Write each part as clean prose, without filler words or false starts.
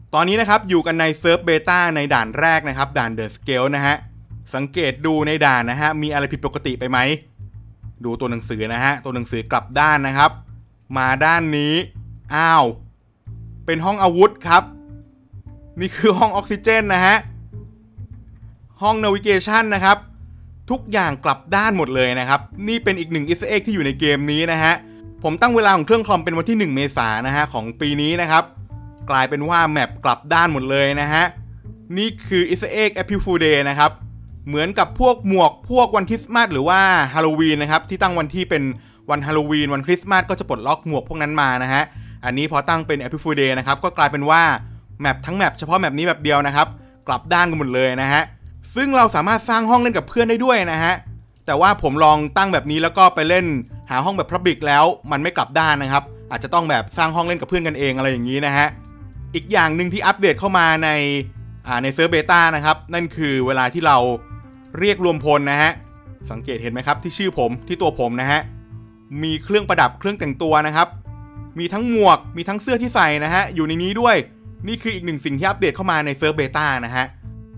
ตอนนี้นะครับอยู่กันในเซิร์ฟเบต้าในด่านแรกนะครับด่านเดอะสเกลนะฮะสังเกตดูในด่านนะฮะมีอะไรผิดปกติไปไหมดูตัวหนังสือนะฮะตัวหนังสือกลับด้านนะครับมาด้านนี้อ้าวเป็นห้องอาวุธครับนี่คือห้องออกซิเจนนะฮะห้องนาวิเกชันนะครับทุกอย่างกลับด้านหมดเลยนะครับนี่เป็นอีกหนึ่งอีสเตอร์เอ็กที่อยู่ในเกมนี้นะฮะผมตั้งเวลาของเครื่องคอมเป็นวันที่1 เมษายนนะฮะของปีนี้นะครับกลายเป็นว่าแมปกลับด้านหมดเลยนะฮะนี่คืออีสเตอร์เอ็กแอปเปิลฟูลเดย์นะครับเหมือนกับพวกหมวกพวกวันคริสต์มาสหรือว่าฮาโลวีนนะครับที่ตั้งวันที่เป็นวันฮาโลวีนวันคริสต์มาสก็จะปลดล็อกหมวกพวกนั้นมานะฮะอันนี้พอตั้งเป็นแอปเปิลฟูลเดย์นะครับก็กลายเป็นว่าแมปทั้งแมปเฉพาะแมปนี้แบบเดียวนะครับกลับด้านกันหมดเลยนะฮะซึ่งเราสามารถสร้างห้องเล่นกับเพื่อนได้ด้วยนะฮะแต่ว่าผมลองตั้งแบบนี้แล้วก็ไปเล่นหาห้องแบบ Public แล้วมันไม่กลับด้านนะครับอาจจะต้องแบบสร้างห้องเล่นกับเพื่อนกันเองอะไรอย่างนี้นะฮะอีกอย่างหนึ่งที่อัปเดตเข้ามาในเซิร์ฟเบต้านะครับนั่นคือเวลาที่เราเรียกรวมพลนะฮะสังเกตเห็นไหมครับที่ชื่อผมที่ตัวผมนะฮะมีเครื่องประดับเครื่องแต่งตัวนะครับมีทั้งหมวกมีทั้งเสื้อที่ใส่นะฮะอยู่ในนี้ด้วยนี่คืออีกหนึ่งสิ่งที่อัปเดตเข้ามาในเซิร์ฟเบต้านะฮะ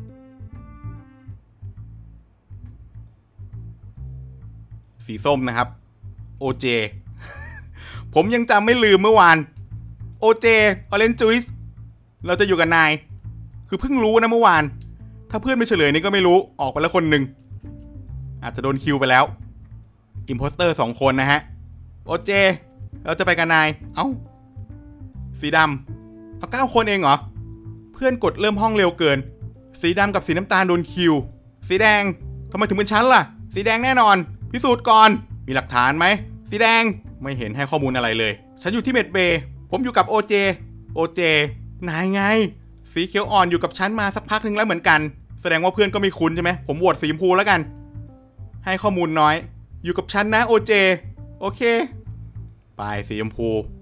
สีส้มนะครับ OJ ผมยังจำไม่ลืมเมื่อวาน OJ Orange Juice เราจะอยู่กับนายคือเพิ่งรู้นะเมื่อวานถ้าเพื่อนไม่เฉลยนี่ก็ไม่รู้ออกไปแล้วคนหนึ่งอาจจะโดนคิวไปแล้ว Imposter 2 คนนะฮะ OJ เราจะไปกับนายเอ้าสีดำเอา9 คนเองเหรอเพื่อนกดเริ่มห้องเร็วเกินสีดำกับสีน้ำตาลโดนคิวสีแดงทำไมถึงเป็นชั้นล่ะสีแดงแน่นอนพิสูจน์ก่อนมีหลักฐานไหมสีแดงไม่เห็นให้ข้อมูลอะไรเลยฉันอยู่ที่เมดเบย์ผมอยู่กับ OJ นายไงสีเขียวอ่อนอยู่กับฉันมาสักพักหนึ่งแล้วเหมือนกันแสดงว่าเพื่อนก็ไม่คุ้นใช่ไหมผมโหวตสีชมพูแล้วกันให้ข้อมูลน้อยอยู่กับฉันนะ OJ โอเคไปสีชมพู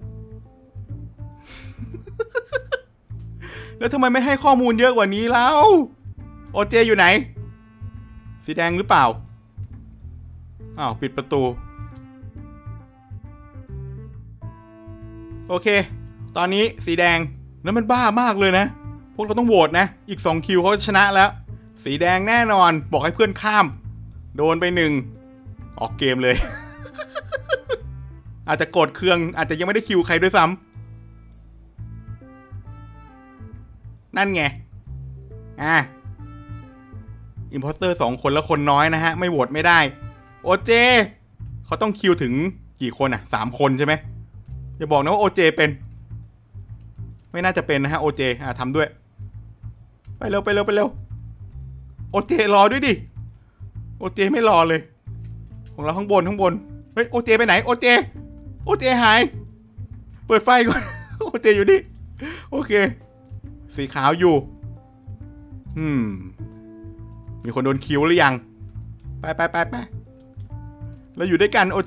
แล้วทำไมไม่ให้ข้อมูลเยอะกว่านี้แล้ว OJ อยู่ไหนสีแดงหรือเปล่าอ้าวปิดประตูโอเคตอนนี้สีแดงแล้วมันบ้ามากเลยนะพวกเราต้องโหวตนะอีก2 คิวเขาชนะแล้วสีแดงแน่นอนบอกให้เพื่อนข้ามโดนไป1ออกเกมเลย อาจจะโกรธเคืองอาจจะยังไม่ได้คิวใครด้วยซ้ำนั่นไงอิมโพสเตอร์2 คนแล้วคนน้อยนะฮะไม่โหวตไม่ได้OJเขาต้องคิวถึงกี่คน3 คนใช่ไหมอย่าบอกนะว่าOJเป็นไม่น่าจะเป็นนะฮะOJทำด้วยไปเร็วOJรอด้วยดิOJไม่รอเลยของเราข้างบนเฮ้ยOJไปไหนOJหายเปิดไฟก่อน OJอยู่นี่โอเคสีขาวอยู่มีคนโดนคิวหรือยังไปเราอยู่ด้วยกันOJ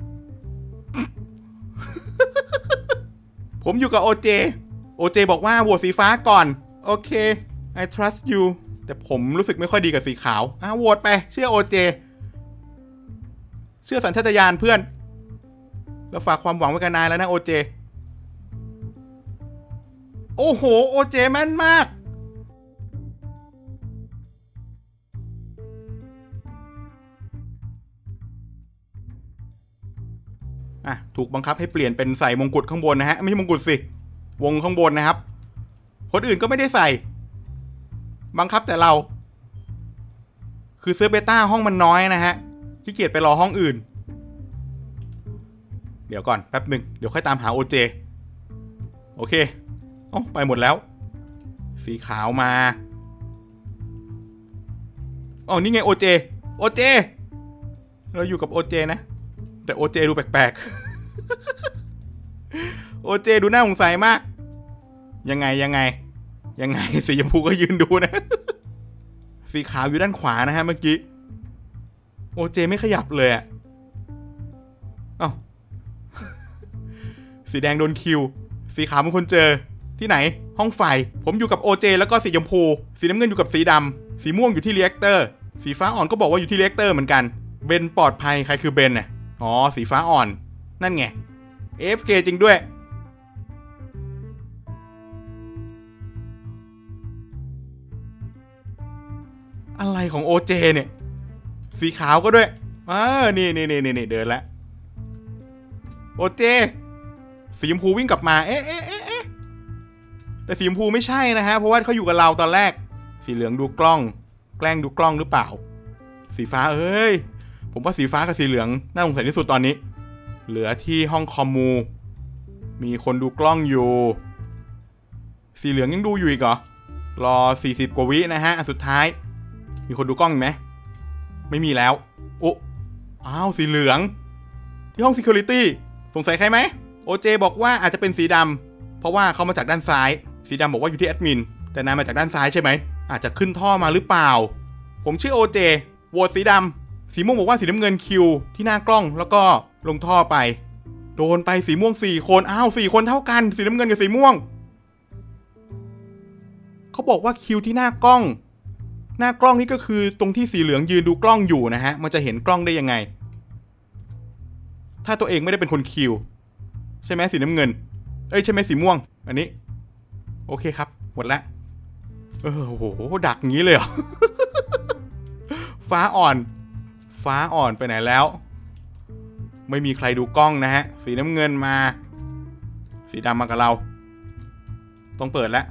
ผมอยู่กับOJบอกว่าโหวตสีฟ้าก่อนโอเค I trust you แต่ผมรู้สึกไม่ค่อยดีกับสีขาวโหวตไปเชื่อOJเชื่อสัญชาตญาณเพื่อนเราฝากความหวังไว้กับนายแล้วนะOJโอ้โหOJแม่นมากถูกบังคับให้เปลี่ยนเป็นใส่มงกุฎข้างบนนะฮะไม่ใช่มงกุฎสิวงข้างบนนะครับคนอื่นก็ไม่ได้ใส่บังคับแต่เราคือเซิร์ฟเบต้าห้องมันน้อยนะฮะขี้เกียจไปรอห้องอื่นเดี๋ยวก่อนแป๊บหนึ่งเดี๋ยวค่อยตามหาOJโอเคไปหมดแล้วสีขาวมานี่ไงOJเราอยู่กับOJนะแต่OJดูแปลกๆOJดูน่าสงสัยมากยังไงสีชมพูก็ยืนดูนะ สีขาวอยู่ด้านขวานะฮะเมื่อกี้OJไม่ขยับเลยสีแดงโดนคิวสีขาวเป็นคนเจอที่ไหนห้องไฟผมอยู่กับOJแล้วก็สีชมพูสีน้ำเงินอยู่กับสีดำสีม่วงอยู่ที่รีแอคเตอร์สีฟ้าอ่อนก็บอกว่าอยู่ที่รีแอคเตอร์เหมือนกันเบนปลอดภัยใครคือเบนสีฟ้าอ่อนนั่นไง AFK จริงด้วยอะไรของโอเจเนี่ยสีขาวก็ด้วยนี่เดินแล้วโอเจสีชมพูวิ่งกลับมาเอ๊ะแต่สีชมพูไม่ใช่นะฮะเพราะว่าเขาอยู่กับเราตอนแรกสีเหลืองดูกล้องแกล้งดูกล้องหรือเปล่าสีฟ้าผมว่าสีฟ้ากับสีเหลืองน่าสงสัยที่สุดตอนนี้เหลือที่ห้องคอมมูมีคนดูกล้องอยู่สีเหลืองยังดูอยู่อีกเหรอรอ40 กว่าวินะฮะอันสุดท้ายมีคนดูกล้องไหมไม่มีแล้วอ้าวสีเหลืองที่ห้อง Security สงสัยใครไหมโอเจบอกว่าอาจจะเป็นสีดำเพราะว่าเขามาจากด้านซ้ายสีดำบอกว่าอยู่ที่แอดมินแต่นายมาจากด้านซ้ายใช่ไหมอาจจะขึ้นท่อมาหรือเปล่าผมชื่อโอเจโหวตสีดำสีม่วงบอกว่าสีน้ำเงินคิวที่หน้ากล้องแล้วก็ลงท่อไปโดนไปสีม่วง4 คนอ้าว4 คนเท่ากันสีน้ำเงินกับสีม่วงเขาบอกว่าคิวที่หน้ากล้องนี่ก็คือตรงที่สีเหลืองยืนดูกล้องอยู่นะฮะมันจะเห็นกล้องได้ยังไงถ้าตัวเองไม่ได้เป็นคนคิวใช่ไหมสีน้ำเงินใช่ไหมสีม่วงอันนี้โอเคครับหมดแล้วโอ้โหดักงี้เลยเหรอ ฟ้าอ่อนไปไหนแล้วไม่มีใครดูกล้องนะฮะสีน้ำเงินมาสีดำมากับเราต้องเปิดแล้ว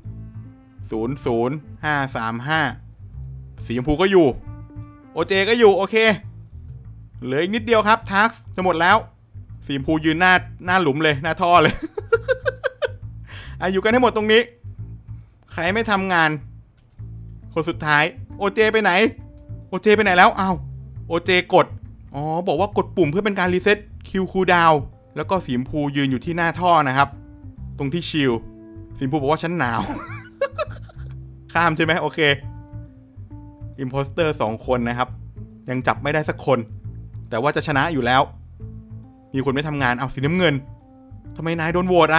00535สีชมพูก็อยู่โอเจก็อยู่โอเคเหลืออีกนิดเดียวครับทักจะหมดแล้วสีชมพูยืนหน้าหลุมเลยหน้าท่อเลย อยู่กันให้หมดตรงนี้ใครไม่ทำงานคนสุดท้ายโอเจไปไหนแล้วอ้าวโอเจกดบอกว่ากดปุ่มเพื่อเป็นการรีเซ็ตคิวคูลดาวน์แล้วก็สีชมพูยืนอยู่ที่หน้าท่อนะครับตรงที่ชิลสีชมพูบอกว่าฉันหนาว ข้ามใช่ไหมโอเคอิมโพสเตอร์2 คนนะครับยังจับไม่ได้สักคนแต่ว่าจะชนะอยู่แล้วมีคนไม่ทำงานเอาสีน้ำเงินทำไมนายโดนโหวต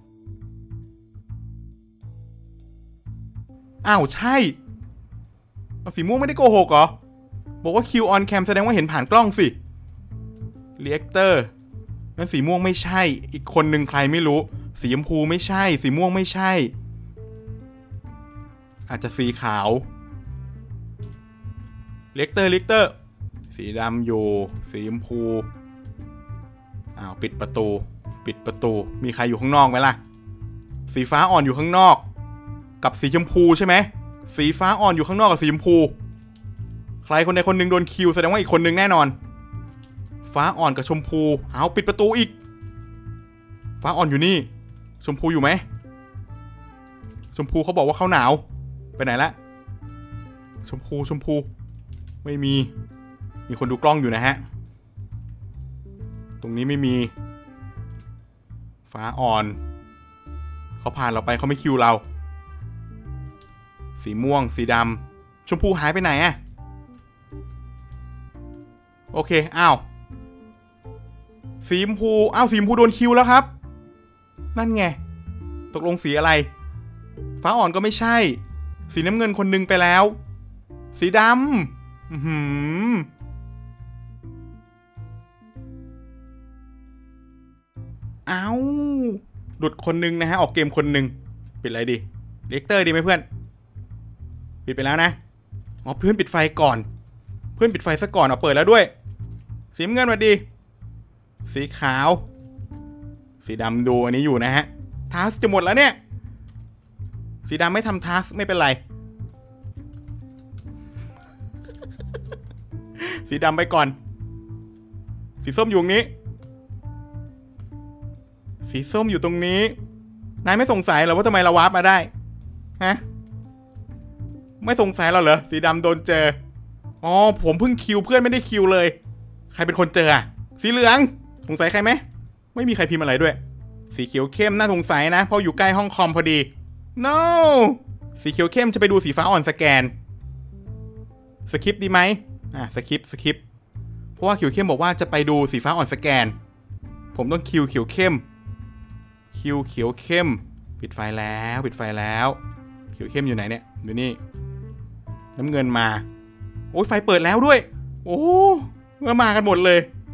อ้าวใช่สีม่วงไม่ได้โกหกเหรอบอกว่าคิวออนแคมแสดงว่าเห็นผ่านกล้องสิเรียกเตอร์นั่นสีม่วงไม่ใช่อีกคนหนึ่งใครไม่รู้สีชมพูไม่ใช่สีม่วงไม่ใช่อาจจะสีขาวเรียกเตอร์สีดำอยู่สีชมพูปิดประตูมีใครอยู่ข้างนอกไหมล่ะสีฟ้าอ่อนอยู่ข้างนอกกับสีชมพูใช่ไหมสีฟ้าอ่อนอยู่ข้างนอกกับสีชมพูใครคนใดคนหนึ่งโดนคิวแสดงว่าอีกคนหนึ่งแน่นอนฟ้าอ่อนกับชมพูปิดประตูอีกฟ้าอ่อนอยู่นี่ชมพูอยู่ไหมชมพูเขาบอกว่าเขาหนาวไปไหนละชมพูไม่มีคนดูกล้องอยู่นะฮะตรงนี้ไม่มีฟ้าอ่อนเขาผ่านเราไปเขาไม่คิวเราสีม่วงสีดำชมพูหายไปไหนโอเคสีชมพูโดนคิวแล้วครับนั่นไงตกลงสีอะไรฟ้าอ่อนก็ไม่ใช่สีน้ำเงินคนนึงไปแล้วสีดำหลุดคนนึงนะฮะออกเกมคนนึงปิดอะไรดีเลกเตอร์ดีไหมเพื่อนปิดไปแล้วนะเพื่อนปิดไฟก่อนเพื่อนปิดไฟซะก่อนเปิดแล้วด้วยสีน้ำเงินมาดีสีขาวสีดำดูอันนี้อยู่นะฮะทัสจะหมดแล้วเนี่ยสีดำไม่ทำทัสไม่เป็นไรสีดำไปก่อนสีส้มอยู่ตรงนี้สีส้มอยู่ตรงนี้นายไม่สงสัยเหรอว่าทำไมเราวาร์ปมาได้ฮะไม่สงสัยเหรอสีดำโดนเจอผมเพิ่งคิวเพื่อนไม่ได้คิวเลยใครเป็นคนเจอสีเหลืองสงสัยใครไหมไม่มีใครพิมพ์อะไรด้วยสีเขียวเข้มน่าสงสัยนะเพราะอยู่ใกล้ห้องคอมพอดี no สีเขียวเข้มจะไปดูสีฟ้าอ่อนสแกนสคิปดีไหมสคิปเพราะว่าเขียวเข้มบอกว่าจะไปดูสีฟ้าอ่อนสแกนผมต้องคิวเขียวเข้มปิดไฟแล้วเขียวเข้มอยู่ไหนเนี่ยอยู่นี่น้ำเงินมาโอ้ยไฟเปิดแล้วด้วยโอ้มากันหมดเลย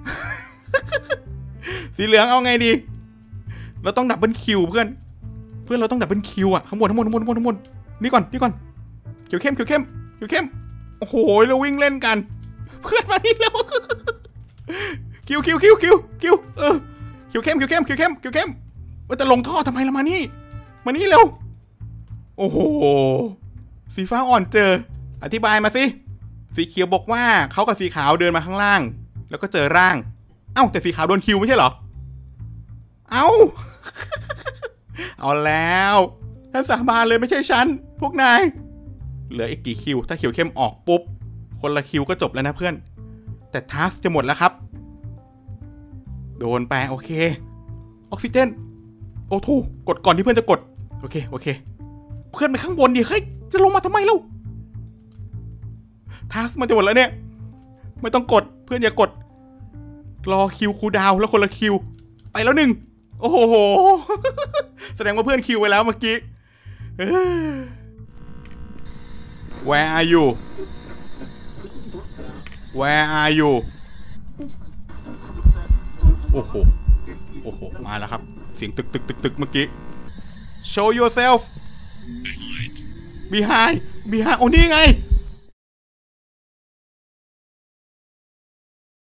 สีเหลืองเอาไงดีเราต้องดับเบิลคิวเพื่อนเราต้องดับเบิลคิวข้างบนนี่ก่อนเขียวเข้มโอ้โหเราวิ่งเล่นกันเพื่อนมานี่แล้วคิวคิวเข้มว่าจะลงท่อทำไมล่ะมานี่เร็วโอ้โหสีฟ้าอ่อนเจออธิบายมาสิสีเขียวบอกว่าเขากับสีขาวเดินมาข้างล่างแล้วก็เจอร่างเอ้าแต่สีขาวโดนคิวไม่ใช่เหรอเอ้า เอาแล้วท่านสาบานเลยไม่ใช่ฉันพวกนายเหลืออีกกี่คิวถ้าเขียวเข้มออกปุ๊บคนละคิวก็จบแล้วนะเพื่อนแต่ทัสจะหมดแล้วครับโดนไปโอเคออกซิเจนโอ้ทูกดก่อนที่เพื่อนจะกดโอเคเพื่อนไปข้างบนดิเฮ้ยจะลงมาทำไมเล่าทัสมันจะหมดแล้วเนี่ยไม่ต้องกดเพื่อนอย่ากดรอคิวคูลดาวน์แล้วคนละคิวไปแล้วหนึ่งโอ้โห แสดงว่าเพื่อนคิวไปแล้วเมื่อกี้ Where are you Where are you โอ้โหมาแล้วครับเสียงตึกเมื่อกี้ Show yourself behind โอ้นี่ไง